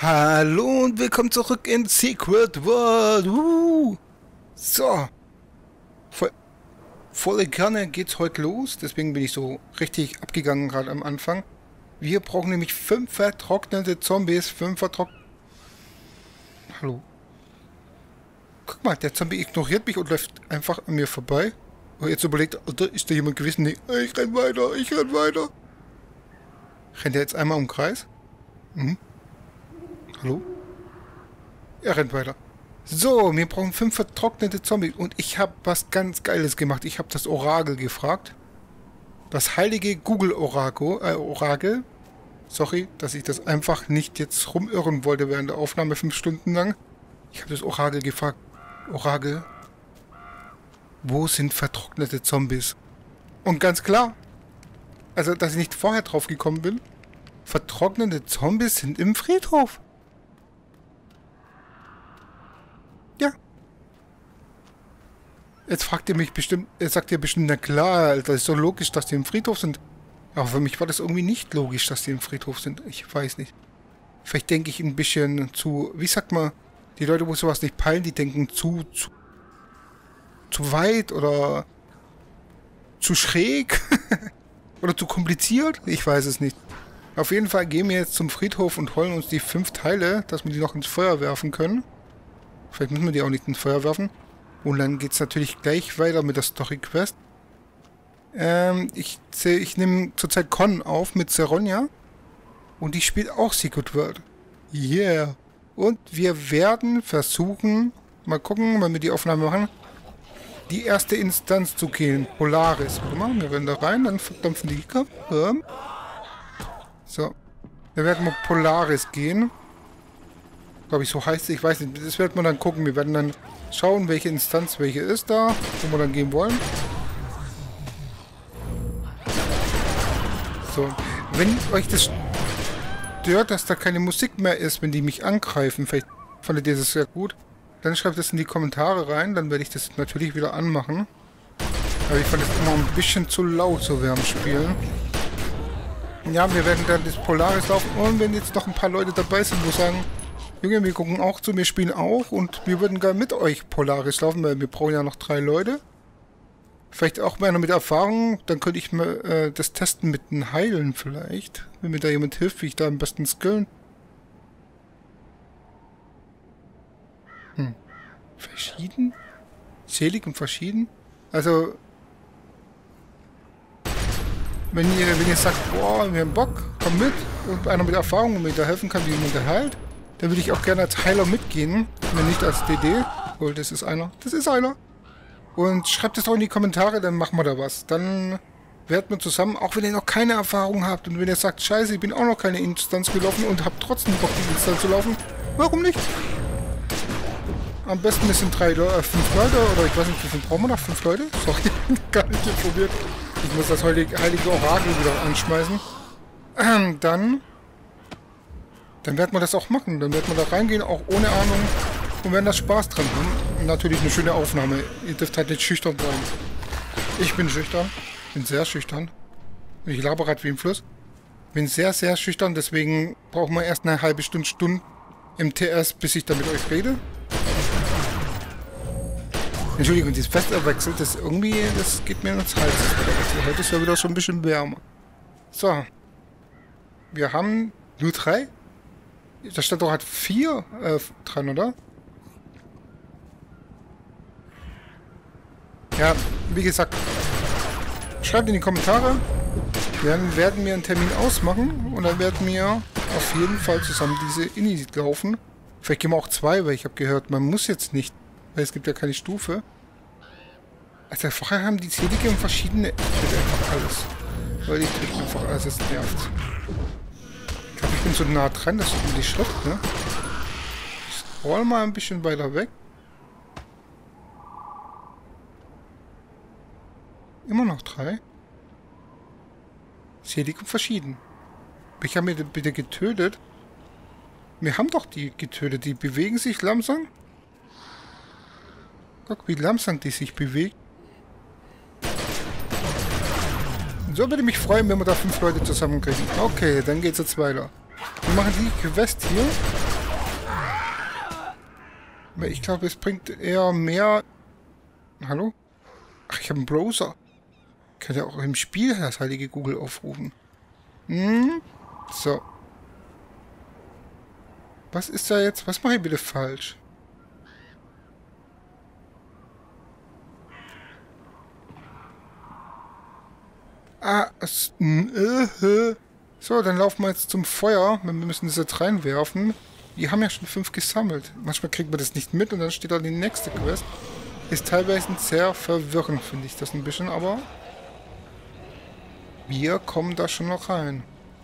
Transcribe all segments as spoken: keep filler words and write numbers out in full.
Hallo und willkommen zurück in Secret World. Uh. So. Voll, volle Kanne geht's heute los. Deswegen bin ich so richtig abgegangen gerade am Anfang. Wir brauchen nämlich fünf vertrocknete Zombies. Fünf vertrocknete... Hallo. Guck mal, der Zombie ignoriert mich und läuft einfach an mir vorbei. Und jetzt überlegt, da ist da jemand gewesen? Nee, ich renn weiter, ich renn weiter. Rennt er jetzt einmal im Kreis? Mhm. Hallo? Er rennt weiter. So, wir brauchen fünf vertrocknete Zombies. Und ich habe was ganz Geiles gemacht. Ich habe das Orakel gefragt. Das heilige Google-Orakel. Äh, Orakel. Sorry, dass ich das einfach nicht jetzt rumirren wollte während der Aufnahme fünf Stunden lang. Ich habe das Orakel gefragt. Orakel, wo sind vertrocknete Zombies? Und ganz klar, also dass ich nicht vorher drauf gekommen bin, vertrocknete Zombies sind im Friedhof. Ja. Jetzt fragt ihr mich bestimmt, jetzt sagt ihr bestimmt, na klar, das ist so logisch, dass die im Friedhof sind. Aber für mich war das irgendwie nicht logisch, dass die im Friedhof sind. Ich weiß nicht. Vielleicht denke ich ein bisschen zu, wie sagt man, die Leute, wo sowas nicht peilen, die denken zu, zu, zu weit oder zu schräg oder zu kompliziert. Ich weiß es nicht. Auf jeden Fall gehen wir jetzt zum Friedhof und holen uns die fünf Teile, dass wir die noch ins Feuer werfen können. Vielleicht müssen wir die auch nicht ins Feuer werfen. Und dann geht es natürlich gleich weiter mit der Story-Quest. Ähm, ich, ich nehme zurzeit Con auf mit Seronia. Und die spielt auch Secret World. Yeah. Und wir werden versuchen, mal gucken, wenn wir die Aufnahme machen, die erste Instanz zu gehen. Polaris. Warte mal, wir rennen da rein, dann verdampfen die Gegner. So. Wir werden mal Polaris gehen. Glaube ich, so heißt es. Ich weiß nicht. Das werden wir dann gucken. Wir werden dann schauen, welche Instanz welche ist da, wo wir dann gehen wollen. So. Wenn euch das stört, dass da keine Musik mehr ist, wenn die mich angreifen, vielleicht fandet ihr das sehr gut, dann schreibt das in die Kommentare rein, dann werde ich das natürlich wieder anmachen. Aber ich fand es immer ein bisschen zu laut, so während dem Spielen. Ja, wir werden dann das Polaris laufen und wenn jetzt noch ein paar Leute dabei sind, wo sagen, Junge, wir gucken auch zu, wir spielen auch und wir würden gerne mit euch Polaris laufen, weil wir brauchen ja noch drei Leute. Vielleicht auch mal mit Erfahrung, dann könnte ich mal äh, das testen mit einem Heilen vielleicht. Wenn mir da jemand hilft, wie ich da am besten skillen. Hm. Verschieden? Selig und verschieden? Also, wenn ihr, wenn ihr sagt, boah, wir haben Bock, komm mit und einer mit Erfahrung und mir da helfen kann, wie jemand da heilt, dann würde ich auch gerne als Heiler mitgehen, wenn nicht als D D. Oh, das ist einer. Das ist einer. Und schreibt es doch in die Kommentare, dann machen wir da was. Dann werden wir zusammen, auch wenn ihr noch keine Erfahrung habt und wenn ihr sagt, scheiße, ich bin auch noch keine Instanz gelaufen und habt trotzdem Bock, die Instanz zu laufen, warum nicht? Am besten sind drei Leute, äh, fünf Leute, oder ich weiß nicht, wie viel brauchen wir noch? Fünf Leute? Sorry, gar nicht informiert. Ich muss das heilige, heilige Orakel wieder anschmeißen. Ähm, dann, dann werden wir das auch machen. Dann werden wir da reingehen, auch ohne Ahnung. Und werden das Spaß dran haben. Und natürlich eine schöne Aufnahme. Ihr dürft halt nicht schüchtern sein. Ich bin schüchtern. Bin sehr schüchtern. Ich laber gerade wie im Fluss. Bin sehr, sehr schüchtern. Deswegen brauchen wir erst eine halbe Stunde, Stunde im T S, bis ich da mit euch rede. Entschuldigung, dieses Festerwechsel, das irgendwie, das geht mir ins Hals. Heute ist ja wieder schon ein bisschen wärmer. So. Wir haben nur drei. Da stand doch halt vier äh, dran, oder? Ja, wie gesagt, schreibt in die Kommentare. Dann werden wir einen Termin ausmachen und dann werden wir auf jeden Fall zusammen diese Inni laufen. Vielleicht gehen wir auch zwei, weil ich habe gehört, man muss jetzt nicht, weil es gibt ja keine Stufe. Also vorher haben die Selige und verschiedene... Ich will einfach alles. Weil ich drücke einfach alles, es nervt. Ich glaube, ich bin so nah dran, das ist um die Schrift, ne? Ich scroll mal ein bisschen weiter weg. Immer noch drei. Selig und verschieden. Ich habe mir bitte getötet. Wir haben doch die getötet. Die bewegen sich langsam. Guck, wie langsam die sich bewegt. So würde mich freuen, wenn wir da fünf Leute zusammenkriegen. Okay, dann geht's jetzt weiter. Wir machen die Quest hier. Ich glaube, es bringt eher mehr... Hallo? Ach, ich habe einen Browser. Ich kann ja auch im Spiel das heilige Google aufrufen. Hm? So. Was ist da jetzt? Was mache ich bitte falsch? Ah, es, äh, so, dann laufen wir jetzt zum Feuer. Wir müssen das jetzt reinwerfen. Die haben ja schon fünf gesammelt. Manchmal kriegt man das nicht mit und dann steht da die nächste Quest. Ist teilweise sehr verwirrend, finde ich das ein bisschen, aber wir kommen da schon noch rein.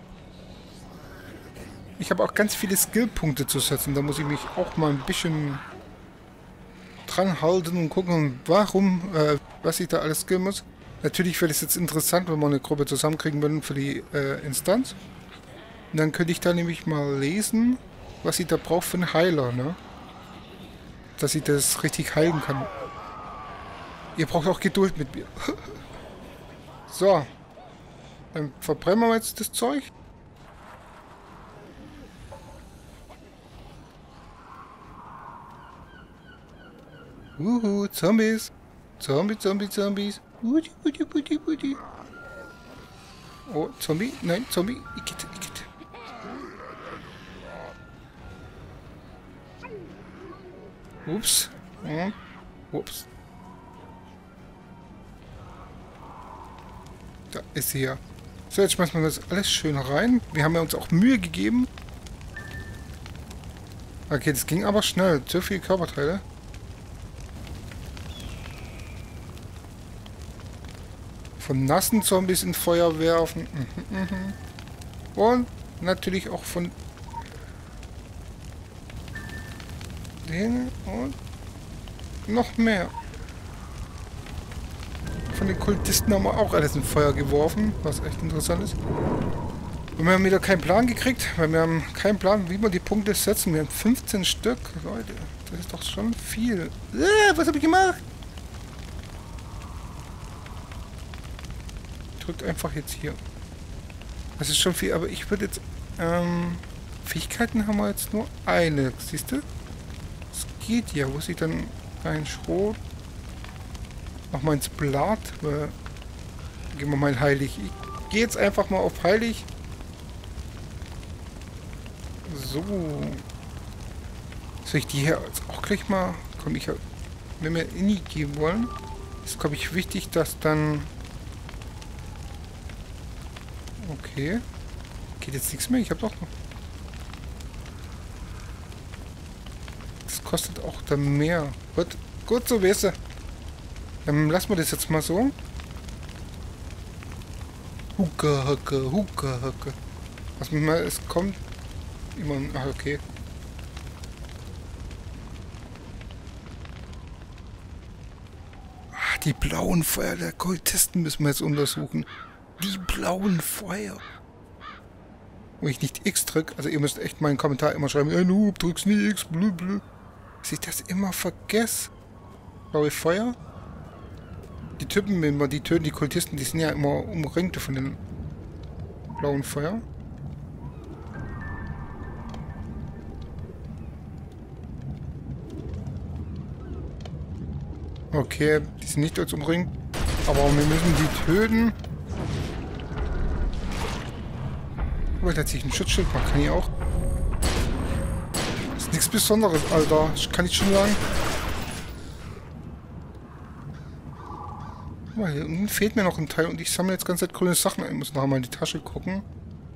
Ich habe auch ganz viele Skillpunkte zu setzen. Da muss ich mich auch mal ein bisschen dran halten und gucken, warum, äh, was ich da alles skillen muss. Natürlich wäre es jetzt interessant, wenn wir eine Gruppe zusammenkriegen würden für die äh, Instanz. Und dann könnte ich da nämlich mal lesen, was ich da brauche für einen Heiler, ne? Dass ich das richtig heilen kann. Ihr braucht auch Geduld mit mir. So. Dann verbrennen wir jetzt das Zeug. Uhu, Zombies. Zombie, Zombie, Zombies. Udi, udi, udi, udi. Oh, Zombie. Nein, Zombie. Igitt, igitt. Ups. Und ups. Da ist sie ja. So, jetzt schmeißen wir das alles schön rein. Wir haben ja uns auch Mühe gegeben. Okay, das ging aber schnell. Zu viele Körperteile. Von nassen Zombies in Feuer werfen. Mhm, mhm. Und natürlich auch von denen und noch mehr. Von den Kultisten haben wir auch alles in Feuer geworfen, was echt interessant ist. Und wir haben wieder keinen Plan gekriegt, weil wir haben keinen Plan, wie wir die Punkte setzen. Wir haben fünfzehn Stück. Leute, das ist doch schon viel. Äh, was habe ich gemacht? Drückt einfach jetzt hier. Das ist schon viel, aber ich würde jetzt... Ähm, Fähigkeiten haben wir jetzt nur eine. Siehst du? Das geht ja. Wo ist sie dann ein Schrot? Mach mal ins Blatt. Äh, gehen wir mal heilig. Ich gehe jetzt einfach mal auf heilig. So. Soll ich die hier jetzt auch gleich mal... Komm, ich... Wenn wir in die geben wollen, ist, glaube ich, wichtig, dass dann... Okay. Geht jetzt nichts mehr? Ich habe doch noch... Das kostet auch dann mehr. Gut, gut so weißt du. Dann lassen wir das jetzt mal so. Hucke, Hacke, Hucke, Hacke. Was mir mal, es kommt... Immer... Ach, okay. Ach, die blauen Feuer der Kultisten müssen wir jetzt untersuchen. Die blauen Feuer. Wo ich nicht X drücke. Also ihr müsst echt meinen Kommentar immer schreiben. Ey, Noob, drückst nie X, blö, blö. Dass ich das immer vergesse. Blaue Feuer. Die Typen, wenn wir die töten, die Kultisten, die sind ja immer umringt von den blauen Feuer. Okay, die sind nicht als umringt. Aber wir müssen die töten. Aber da hat sich ein Schutzschild, man kann hier auch. Das ist nichts Besonderes, Alter. Das kann ich schon sagen. Guck mal, hier unten fehlt mir noch ein Teil und ich sammle jetzt ganz Zeit grüne Sachen ein. Ich muss nachher mal in die Tasche gucken.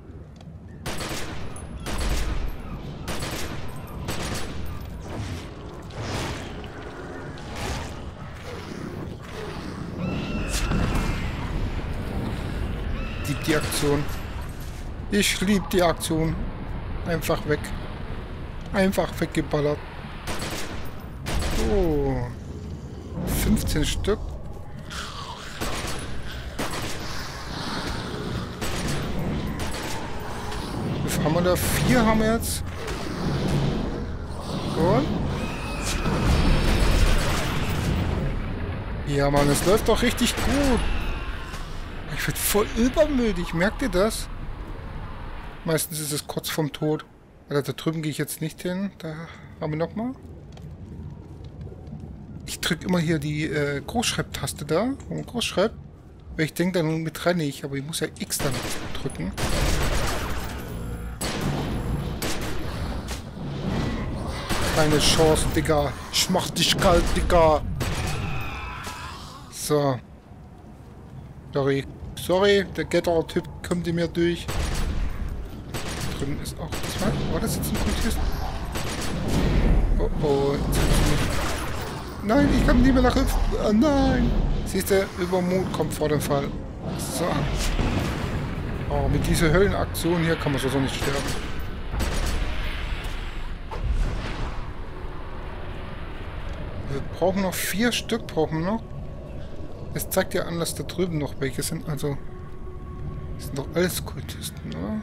Lieb die Aktion. Ich liebe die Aktion. Einfach weg. Einfach weggeballert. So. fünfzehn Stück. Wie viel haben wir da? Vier haben wir jetzt. Und? Ja, Mann, es läuft doch richtig gut. Ich werde voll übermütig. Merkt ihr das? Meistens ist es kurz vorm Tod. Also da drüben gehe ich jetzt nicht hin. Da haben wir nochmal. ich drücke immer hier die äh, Großschreibtaste da, wo man groß schreibt. Weil ich denke dann mit renne ich, aber ich muss ja X dann drücken. Keine Chance, Digga. Ich mach dich kalt, Digga. So. Sorry. Sorry, der Getter-Typ kommt in mir durch. Da drüben ist auch... Das war, war das jetzt ein Kultist? Oh, oh. Jetzt nein, ich kann nicht mehr nach hüpfen. Oh, nein. Siehst du, Übermut kommt vor dem Fall. So. Oh, mit dieser Höllenaktion hier kann man so nicht sterben. Wir brauchen noch vier Stück, brauchen wir noch. Es zeigt ja an, dass da drüben noch welche sind. Also, das sind doch alles Kultisten, oder?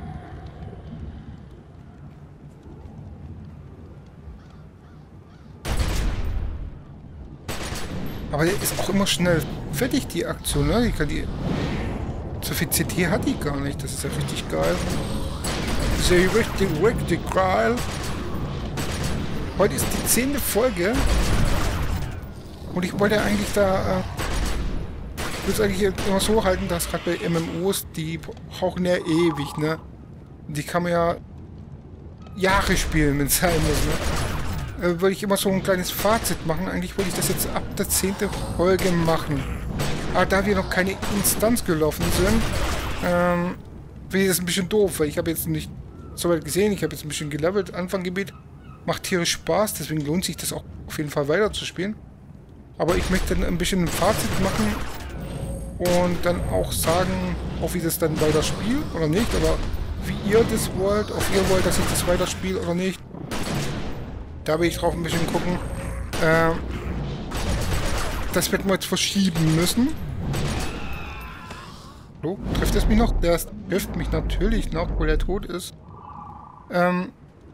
Aber der ist auch immer schnell fertig, die Aktion, ne? Die kann die... So viel C T hat die gar nicht. Das ist ja richtig geil. Das ist ja richtig, richtig geil. Heute ist die zehnte Folge. Und ich wollte eigentlich da... Äh, ich würde es eigentlich immer so halten, dass gerade bei M M Os, die brauchen ja ewig, ne? Die kann man ja Jahre spielen, wenn es sein muss, ne? Äh, wollte ich immer so ein kleines Fazit machen. Eigentlich wollte ich das jetzt ab der zehnten Folge machen. Aber da wir noch keine Instanz gelaufen sind, ähm, finde ich das ein bisschen doof, weil ich habe jetzt nicht so weit gesehen, ich habe jetzt ein bisschen gelevelt, Anfanggebiet. Macht tierisch Spaß, deswegen lohnt sich das auch auf jeden Fall weiter zu spielen. Aber ich möchte dann ein bisschen ein Fazit machen und dann auch sagen, ob ich das dann weiter spiele oder nicht, aber wie ihr das wollt, ob ihr wollt, dass ich das weiter spiele oder nicht. Da will ich drauf ein bisschen gucken. Ähm, das wird man jetzt verschieben müssen. So, trifft es mich noch? Der trifft mich natürlich noch, weil er tot ist. Ähm,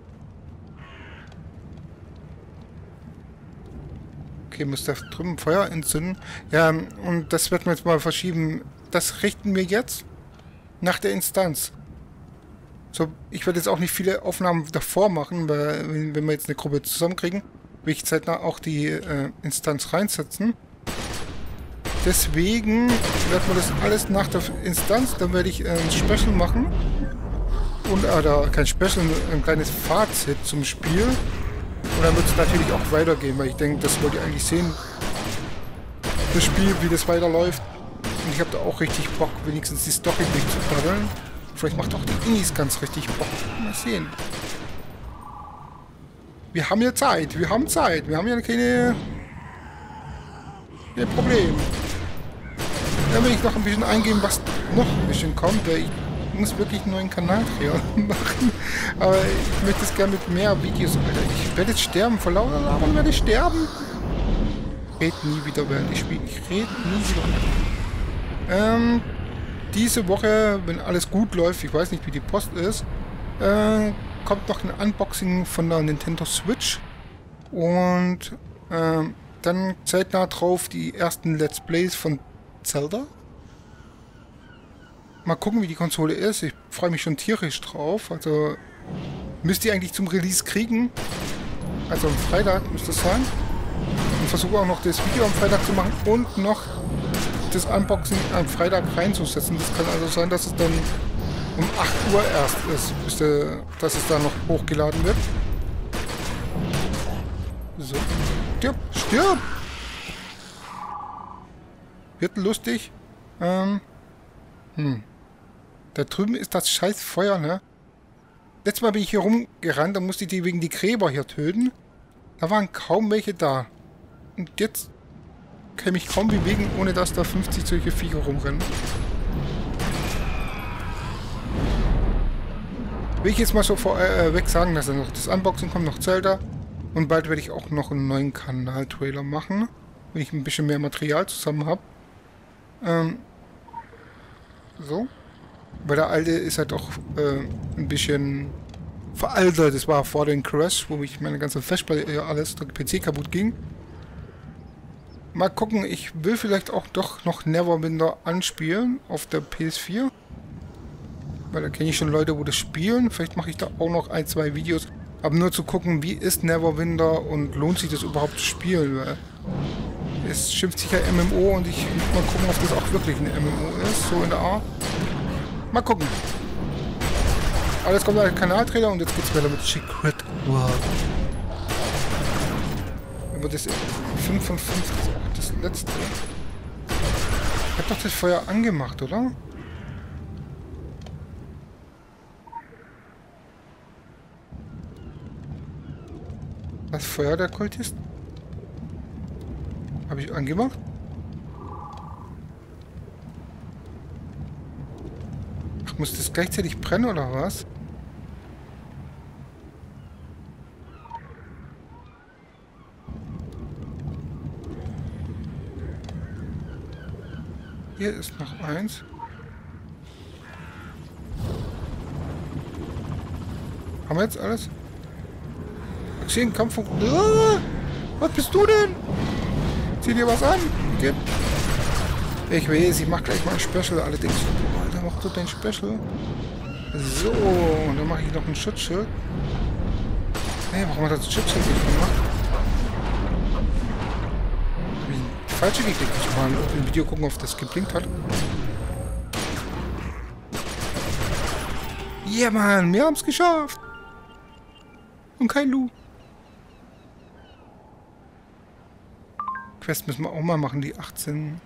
Okay, muss da drüben Feuer entzünden. Ja, und das wird man jetzt mal verschieben. Das richten wir jetzt nach der Instanz. So, ich werde jetzt auch nicht viele Aufnahmen davor machen, weil wenn, wenn wir jetzt eine Gruppe zusammenkriegen, will ich zeitnah auch die äh, Instanz reinsetzen. Deswegen wird man das alles nach der Instanz, dann werde ich äh, ein Special machen. Und, oder kein Special, ein kleines Fazit zum Spiel. Und dann wird es natürlich auch weitergehen, weil ich denke, das wollt ihr eigentlich sehen, das Spiel, wie das weiterläuft. Und ich habe da auch richtig Bock, wenigstens die Story durchzudaddeln. Vielleicht macht auch die Innis ganz richtig Bock. Mal sehen. Wir haben ja Zeit, wir haben Zeit, wir haben ja keine... kein Problem. Dann will ich noch ein bisschen eingehen, was noch ein bisschen kommt, weil ich muss wirklich einen neuen Kanal machen. Aber ich möchte es gerne mit mehr Videos. Alter, ich werde jetzt sterben. Vor lauter Labern werde ich sterben. Ich rede nie wieder während ich spiele. Ich rede nie wieder. Ähm, diese Woche, wenn alles gut läuft, ich weiß nicht, wie die Post ist, äh, kommt noch ein Unboxing von der Nintendo Switch. Und äh, dann zeitnah drauf die ersten Let's Plays von Zelda. Mal gucken, wie die Konsole ist. Ich freue mich schon tierisch drauf. Also müsst ihr eigentlich zum Release kriegen. Also am Freitag müsste es sein. Und versuche auch noch das Video am Freitag zu machen und noch das Unboxing am Freitag reinzusetzen. Das kann also sein, dass es dann um acht Uhr erst ist, bis der, dass es dann noch hochgeladen wird. So. Stirb! Stirb! Wird lustig. Ähm. Hm. Da drüben ist das scheiß Feuer, ne? Letztes Mal bin ich hier rumgerannt, da musste ich die wegen die Gräber hier töten. Da waren kaum welche da. Und jetzt kann ich mich kaum bewegen, ohne dass da fünfzig solche Viecher rumrennen. Will ich jetzt mal so vorweg äh, sagen, dass dann noch das Unboxing kommt, noch Zelda. Und bald werde ich auch noch einen neuen Kanal-Trailer machen, wenn ich ein bisschen mehr Material zusammen habe. Ähm, so. Weil der alte ist halt auch äh, ein bisschen veraltet. Das war vor dem Crash, wo ich meine ganze Festplatte, ja alles, der P C kaputt ging. Mal gucken, ich will vielleicht auch doch noch Neverwinter anspielen auf der P S vier. Weil da kenne ich schon Leute, wo das spielen. Vielleicht mache ich da auch noch ein, zwei Videos. Aber nur zu gucken, wie ist Neverwinter und lohnt sich das überhaupt zu spielen. Weil Es schimpft sich ja M M O und ich muss mal gucken, ob das auch wirklich ein M M O ist. So in der Art. Mal gucken. Alles kommt als Kanaltrailer und jetzt geht's weiter mit Secret World. Aber das fünf von fünf ist auch das letzte. Ich hab doch das Feuer angemacht, oder? Das Feuer der Kultist? Habe ich angemacht? Ach, muss das gleichzeitig brennen oder was? Hier ist noch eins. Haben wir jetzt alles? Geschehen, Kampf. Ah, was bist du denn? Zieh dir was an. Okay. Ich weiß, ich mach gleich mal ein Special. Alle denken so, Alter, mach du dein Special. So, und dann mache ich noch ein Schutzschild. Hey, warum hat das Schutzschild nicht gemacht? Falsche geklickt. Ich mal im Video gucken, ob das geblinkt hat. Ja, yeah, Mann, wir haben es geschafft. Und kein Lu. Quest müssen wir auch mal machen, die achtzehn.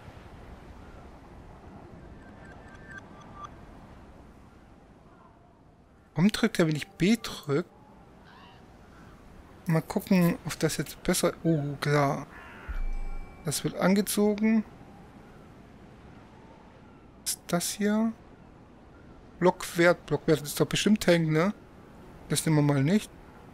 Warum drückt er, wenn ich B drücke? Mal gucken, ob das jetzt besser... Oh, klar. Das wird angezogen. Was ist das hier? Blockwert. Blockwert ist doch bestimmt Tank, ne? Das nehmen wir mal nicht.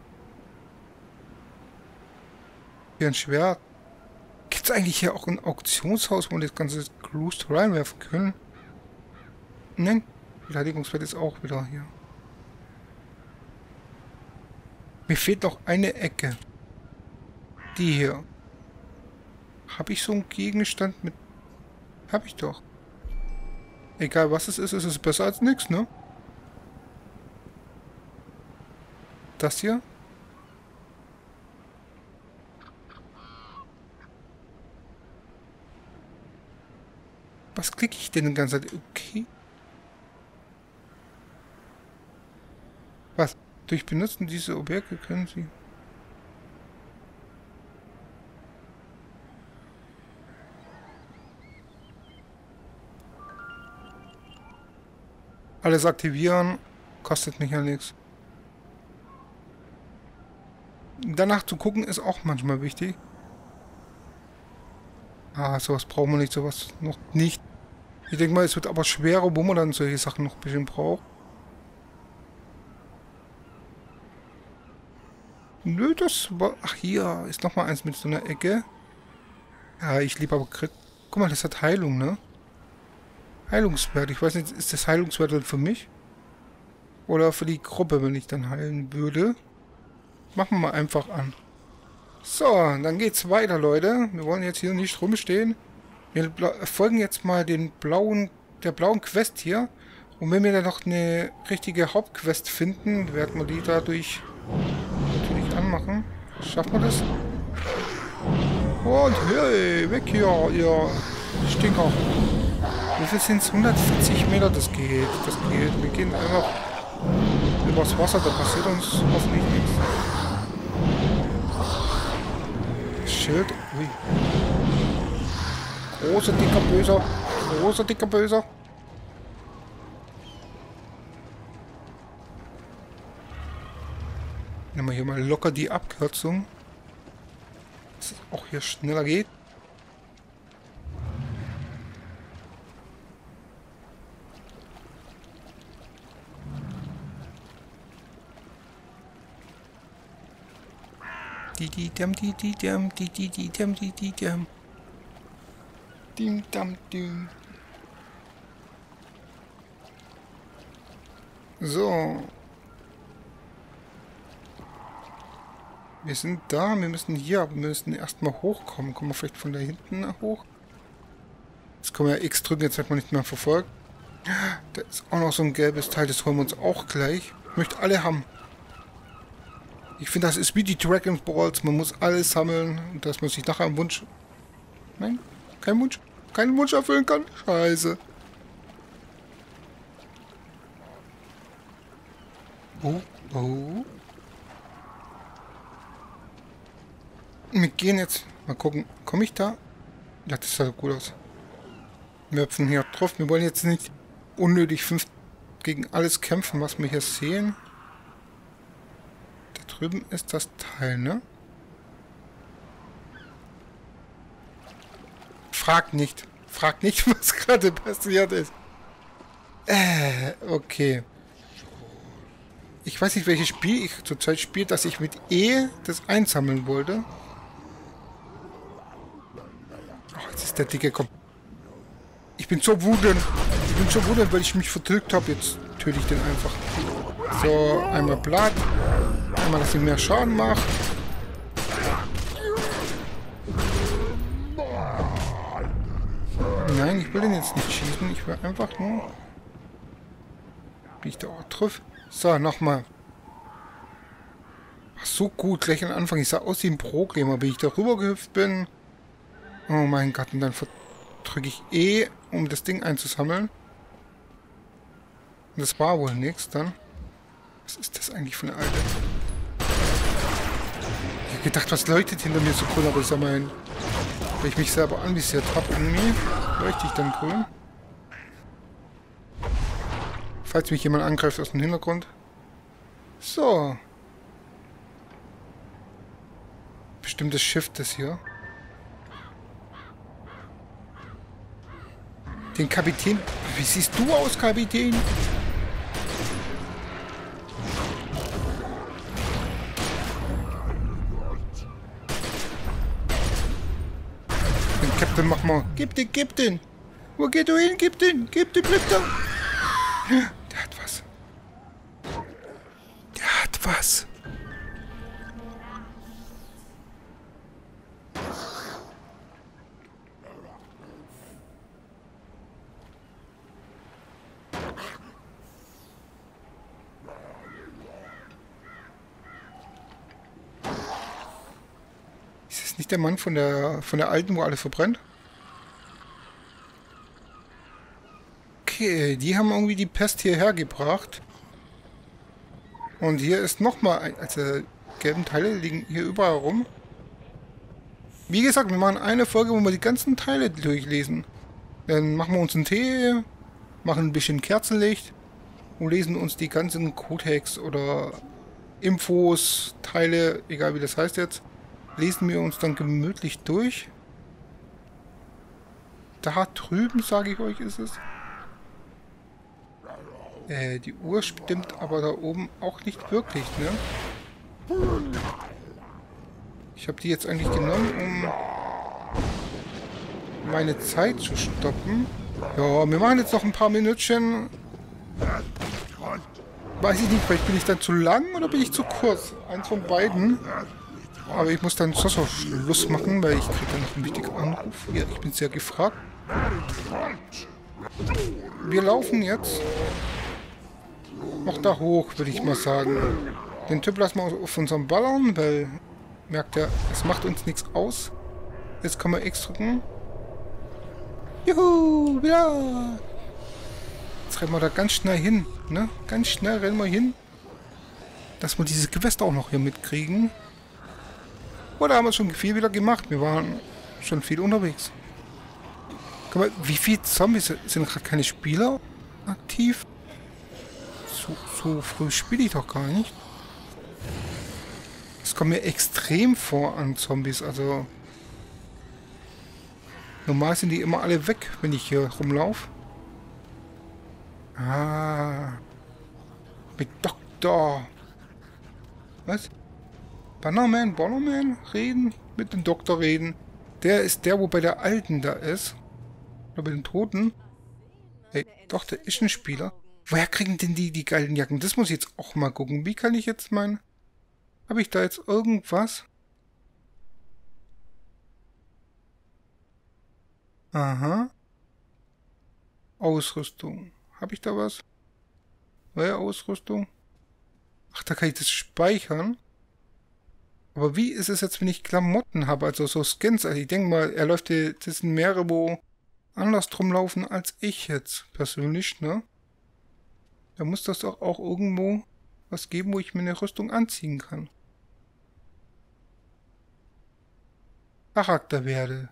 Hier ein Schwert. Gibt es eigentlich hier auch ein Auktionshaus, wo wir das ganze Clues reinwerfen können? Nein. Verteidigungswert ist auch wieder hier. Mir fehlt noch eine Ecke. Die hier. Habe ich so einen Gegenstand mit... Habe ich doch. Egal was es ist, ist es besser als nichts, ne? Das hier? Was klicke ich denn die ganze Zeit? Okay. Was? Durch Benutzen dieser Objekte können Sie... Alles aktivieren, kostet mich ja nichts. Danach zu gucken ist auch manchmal wichtig. Ah, sowas brauchen wir nicht, sowas noch nicht. Ich denke mal, es wird aber schwerer, wo man dann solche Sachen noch ein bisschen braucht. Nö, das war... Ach, hier ist nochmal eins mit so einer Ecke. Ja, ich liebe aber... Guck mal, das hat Heilung, ne? Heilungswert. Ich weiß nicht, ist das Heilungswert dann für mich? Oder für die Gruppe, wenn ich dann heilen würde? Machen wir mal einfach an. So, dann geht's weiter, Leute. Wir wollen jetzt hier nicht rumstehen. Wir folgen jetzt mal den blauen, der blauen Quest hier. Und wenn wir dann noch eine richtige Hauptquest finden, werden wir die dadurch natürlich anmachen. Schaffen wir das? Und hey, weg hier, ihr Stinker. Wie viel sind es? hundertvierzig Meter, das geht. Das geht. Wir gehen einfach übers Wasser, da passiert uns hoffentlich nichts. Schild. Ui. Großer, dicker, böser. Großer, dicker, böser. Nehmen wir hier mal locker die Abkürzung. Dass es auch hier schneller geht. Die die dam die die dam die die die dam die die dam. Dim dam dim. So. Wir sind da, wir müssen hier, aber wir müssen erstmal hochkommen. Kommen wir vielleicht von da hinten hoch? Jetzt können wir ja X drücken, jetzt wird man nicht mehr verfolgt. Da ist auch noch so ein gelbes Teil, das holen wir uns auch gleich. Ich möchte alle haben. Ich finde, das ist wie die Dragon Balls. Man muss alles sammeln, dass man sich nachher einen Wunsch... Nein, kein Wunsch. Keinen Wunsch erfüllen kann. Scheiße. Oh, oh. Wir gehen jetzt... Mal gucken. Komme ich da? Ja, das sah gut aus. Wir hüpfen hier drauf. Wir wollen jetzt nicht unnötig fünf gegen alles kämpfen, was wir hier sehen. Da drüben ist das Teil, ne? Frag nicht. Frag nicht, was gerade passiert ist. Äh, okay. Ich weiß nicht, welches Spiel ich zurzeit spiele, dass ich mit E das einsammeln wollte. Oh, jetzt ist der Dicke, komm. Ich bin so wütend. Ich bin so wütend, weil ich mich verdrückt habe. Jetzt töte ich den einfach. So, einmal Blatt. Einmal, dass er mehr Schaden macht. Nein, ich will den jetzt nicht schießen. Ich will einfach nur... Bin ich da auch drauf? So, nochmal. Ach, so gut, gleich am Anfang. Ich sah aus wie ein Pro-Gamer, wie ich da rüber gehüpft bin. Oh mein Gott, und dann drücke ich E, um das Ding einzusammeln. Und das war wohl nichts dann. Was ist das eigentlich für eine alte? Ich hab gedacht, was leuchtet hinter mir so grün, aber ist ja mein... Weil ich mich selber anvisiert habe, irgendwie leuchte ich dann grün. Falls mich jemand angreift aus dem Hintergrund. So. Bestimmtes Schiff, das hier. Den Kapitän. Wie siehst du aus, Kapitän? Den Captain mach mal. Gib den, gib den. Wo geht du hin? Gib den, gib den, bleib da. Der hat was. Der hat was. Ist das nicht der Mann von der von der alten, wo alles verbrennt? Okay, die haben irgendwie die Pest hierher gebracht. Und hier ist nochmal ein... Also, gelben Teile liegen hier überall rum. Wie gesagt, wir machen eine Folge, wo wir die ganzen Teile durchlesen. Dann machen wir uns einen Tee, machen ein bisschen Kerzenlicht und lesen uns die ganzen Codex oder Infos, Teile, egal wie das heißt jetzt, lesen wir uns dann gemütlich durch. Da drüben, sage ich euch, ist es. Äh, die Uhr stimmt aber da oben auch nicht wirklich, ne? Ich habe die jetzt eigentlich genommen, um meine Zeit zu stoppen. Ja, wir machen jetzt noch ein paar Minütchen. Weiß ich nicht, vielleicht bin ich dann zu lang oder bin ich zu kurz? Eins von beiden. Aber ich muss dann so Schluss machen, weil ich kriege dann noch einen wichtigen Anruf. Ja, ich bin sehr gefragt. Wir laufen jetzt noch da hoch, würde ich mal sagen. Den Typ lassen wir auf unserem Ballern, weil merkt er, es macht uns nichts aus. Jetzt kann man X drücken. Juhu, wieder! Jetzt rennen wir da ganz schnell hin, ne? Ganz schnell rennen wir hin, dass wir dieses Gewässer auch noch hier mitkriegen. Oder haben wir schon viel wieder gemacht? Wir waren schon viel unterwegs. Guck mal, wie viele Zombies sind gerade keine Spieler aktiv? So, so früh spiele ich doch gar nicht. Es kommt mir extrem vor an Zombies, also normal sind die immer alle weg, wenn ich hier rumlaufe. Ah, mit Doktor. Was? Bannerman, Bannerman reden? Mit dem Doktor reden. Der ist der, wo bei der Alten da ist. Oder bei den Toten. Hey, doch, der ist ein Spieler. Woher kriegen denn die die geilen Jacken? Das muss ich jetzt auch mal gucken. Wie kann ich jetzt mein... Habe ich da jetzt irgendwas? Aha. Ausrüstung. Habe ich da was? Neue Ausrüstung? Ach, da kann ich das speichern. Aber wie ist es jetzt, wenn ich Klamotten habe, also so Skins? Also ich denke mal, er läuft hier, das sind mehrere, wo anders drum laufen als ich jetzt persönlich, ne? Da muss das doch auch irgendwo was geben, wo ich mir eine Rüstung anziehen kann. Charakterwerte.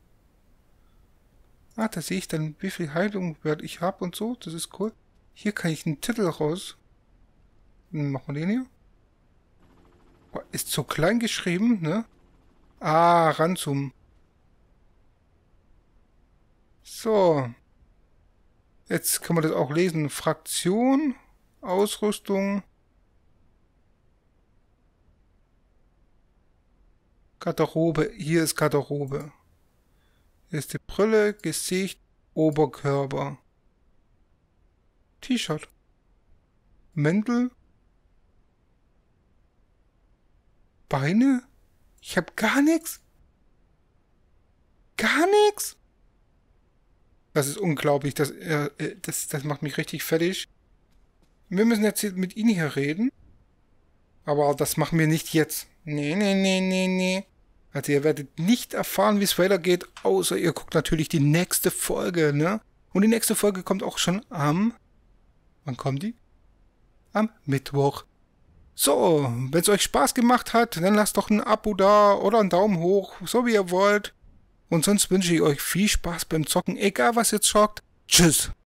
Ah, da sehe ich dann, wie viel Heilung ich habe und so. Das ist cool. Hier kann ich einen Titel raus. Dann machen wir den hier. Boah, ist so klein geschrieben, ne? Ah, Ranzum. So. Jetzt kann man das auch lesen. Fraktion, Ausrüstung, Garderobe. Hier ist Garderobe. Hier ist die Brille, Gesicht, Oberkörper. T-Shirt. Mäntel. Beine. Ich habe gar nichts. Gar nichts. Das ist unglaublich. Das, äh, das, das macht mich richtig fertig. Wir müssen jetzt mit Ihnen hier reden. Aber das machen wir nicht jetzt. Nee, nee, nee, nee, nee. Also ihr werdet nicht erfahren, wie es weitergeht, außer ihr guckt natürlich die nächste Folge, ne? Und die nächste Folge kommt auch schon am... Wann kommt die? Am Mittwoch. So, wenn es euch Spaß gemacht hat, dann lasst doch ein Abo da oder einen Daumen hoch, so wie ihr wollt. Und sonst wünsche ich euch viel Spaß beim Zocken, egal was jetzt schockt. Tschüss.